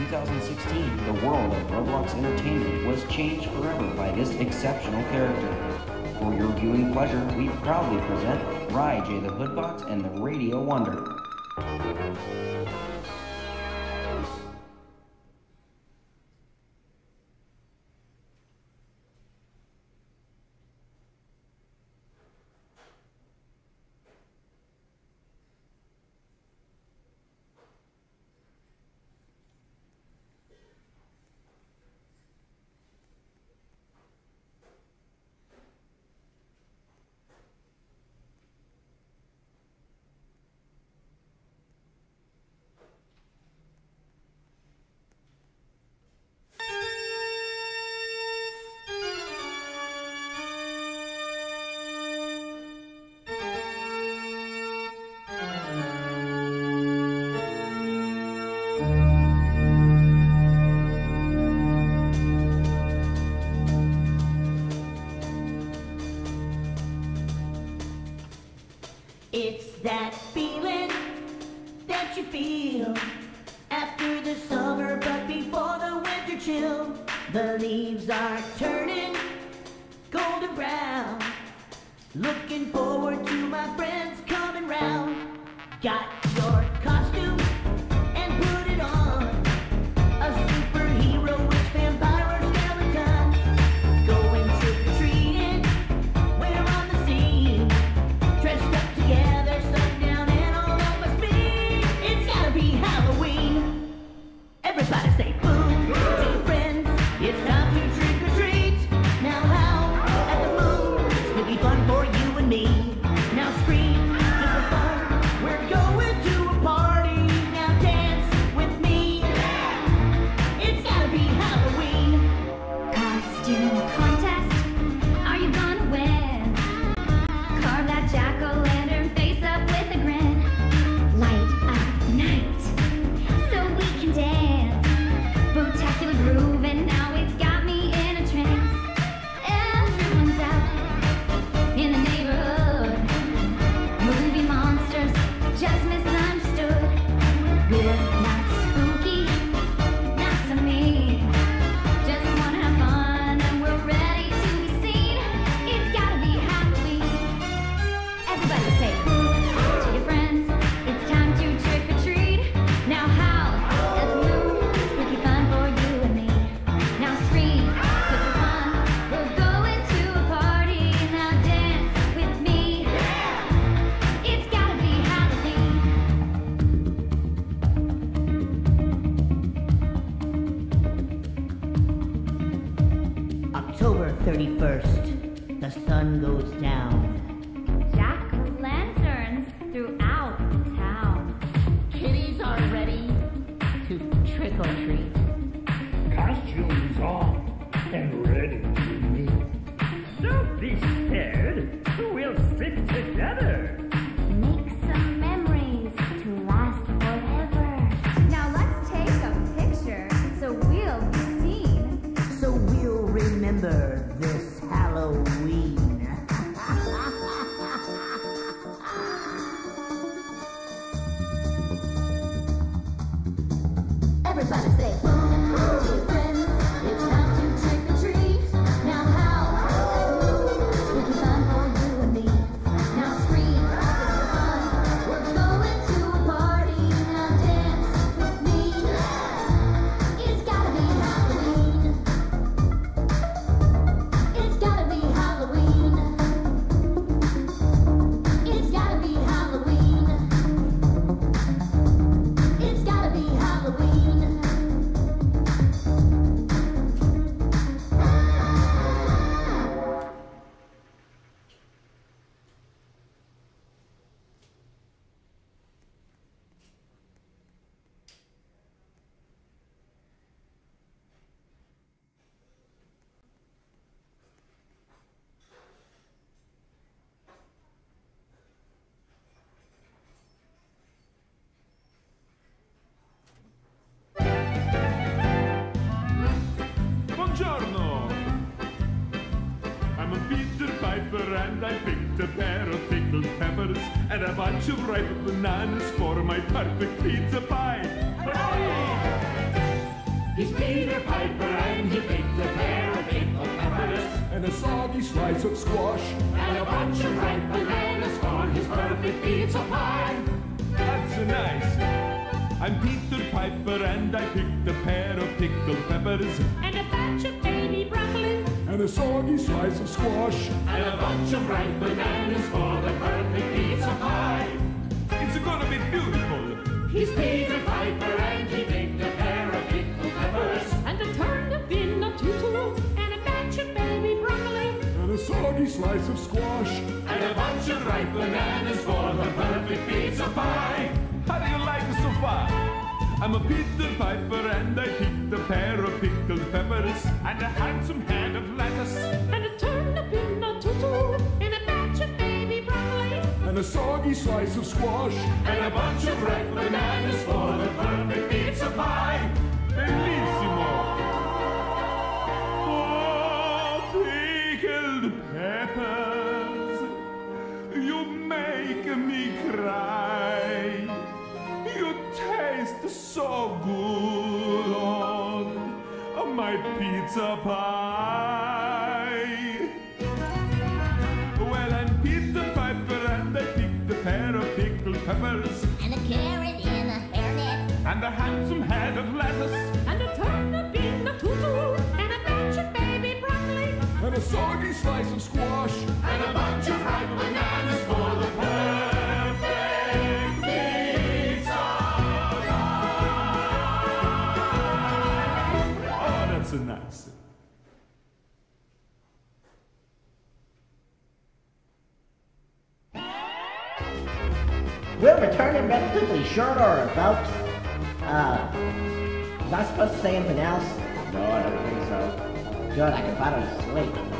2016, the world of Roblox entertainment was changed forever by this exceptional character. For your viewing pleasure, we proudly present Rye J the Hoodbox and the Radio Wonder. It's that feeling that you feel after the summer but before the winter chill. The leaves are turning golden brown. Looking forward to my friends coming round. Got your costume and put it on. A superhero with vampire or skeleton. Going trick-or-treating, we're on the scene. Dressed up together, sundown and all of us be. It's gotta be Halloween. Everybody say boom, tell your friends, it's time to trick or treat. Now howl at the moon, spooky fun for you and me. Now scream, just for fun, we're going to a party. Now dance with me. It's gotta be Halloween. Costume contest, are you gonna win? Carve that jack-o'-lantern face up with a grin. Light up night, so we can dance. Spectacular groove, and now it's got me in a trance. Everyone's out in the neighborhood. Movie monsters just misunderstood. We're not spooky, not so mean. Just wanna have fun, and we're ready to be seen. It's gotta be Halloween. Everybody say boo to your friends. It's time to trick or treat. Now howl at the moon, spooky fun for you and me. Now scream, 'cause for fun, we're going to a party. Now dance with me. It's gotta be Halloween. October 31st, the sun goes down. Jack-o'-lanterns throughout the town. Kitties are ready to trick or treat. Costumes on and ready to meet. Don't be scared, we'll stick together. Make some memories to last forever. Now let's take a picture so we'll be seen. So we'll remember this Halloween. Everybody say boom to your friends. It's time to trick or treat. Now howl, spooky fun for you and me. Now scream, it's fun. We're going to a party. Now dance with me. It's gotta be Halloween. It's gotta be Halloween. It's gotta be Halloween. It's gotta be Halloween. Buongiorno! I'm a Peter Piper and I picked a pair of pickled peppers and a bunch of ripe bananas for my perfect pizza pie. Hooray! He's Peter Piper and he picked a pear of pickled peppers and a soggy slice of squash and a bunch of ripe bananas for his perfect pizza pie. That's nice. I'm Peter Piper and I picked a pair of pickled peppers and a batch of baby broccoli and a soggy slice of squash and a bunch of ripe bananas for the perfect pizza pie. It's gonna be beautiful. He's Peter Piper and he picked a pair of pickled peppers and a turnip in a tutu and a batch of baby broccoli and a soggy slice of squash and a bunch of ripe bananas for the perfect pizza pie. How do you like it so far? I'm a Peter Piper and I picked a pair of pickled peppers and a handsome head of lettuce and a turnip in a tutu and a batch of baby broccoli and a soggy slice of squash and a bunch of ripe bananas for the perfect pizza pie. Bellissimo! Oh, pickled peppers, you make me cry. You taste so good on my pizza pie. Well, I'm Peter Piper and I picked a pair of pickled peppers and a carrot in a hairnet and a handsome head of lettuce and a turnip in a tutu and a batch of baby broccoli and a soggy slice of squash and a bunch of ripe bananas for the perfect pizza pie. Oh, that's nice. We're returning relatively short or about. Was I supposed to say anything else? No, I don't think so. Good, I can finally sleep.